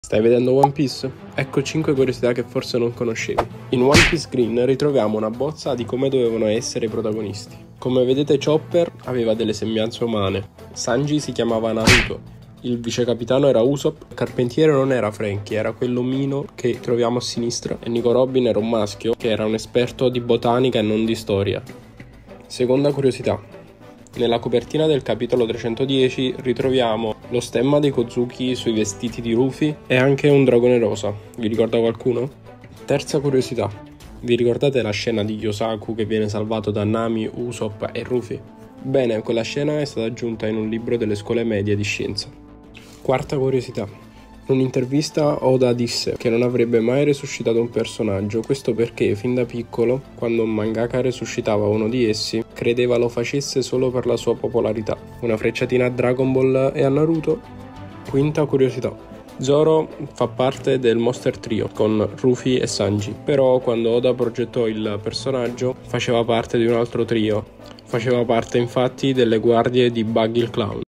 Stai vedendo One Piece? Ecco 5 curiosità che forse non conoscevi. In One Piece Green ritroviamo una bozza di come dovevano essere i protagonisti. Come vedete, Chopper aveva delle sembianze umane, Sanji si chiamava Naruto, il vicecapitano era Usopp, il carpentiere non era Franky, era quell'omino che troviamo a sinistra, e Nico Robin era un maschio che era un esperto di botanica e non di storia. Seconda curiosità. Nella copertina del capitolo 310 ritroviamo lo stemma dei Kozuki sui vestiti di Luffy e anche un dragone rosa. Vi ricorda qualcuno? Terza curiosità. Vi ricordate la scena di Yosaku che viene salvato da Nami, Usopp e Luffy? Bene, quella scena è stata aggiunta in un libro delle scuole medie di scienza. Quarta curiosità. In un'intervista Oda disse che non avrebbe mai resuscitato un personaggio, questo perché fin da piccolo, quando un mangaka resuscitava uno di essi, credeva lo facesse solo per la sua popolarità. Una frecciatina a Dragon Ball e a Naruto. Quinta curiosità. Zoro fa parte del Monster Trio con Rufy e Sanji, però quando Oda progettò il personaggio faceva parte di un altro trio, faceva parte infatti delle guardie di Buggy il Clown.